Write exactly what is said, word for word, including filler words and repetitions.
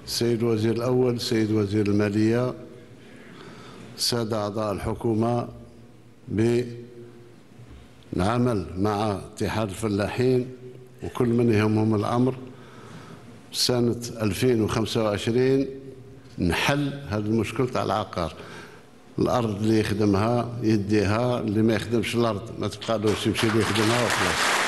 السيد الوزير الأول، السيد وزير المالية، السادة أعضاء الحكومة، بالعمل مع اتحاد الفلاحين وكل من يهمهم الأمر سنة ألفين وخمسة وعشرين نحل هذا المشكل تاع العقار. الأرض اللي يخدمها يديها، اللي ما يخدمش الأرض ما تبقالوش، يمشي اللي يخدمها وخلاص.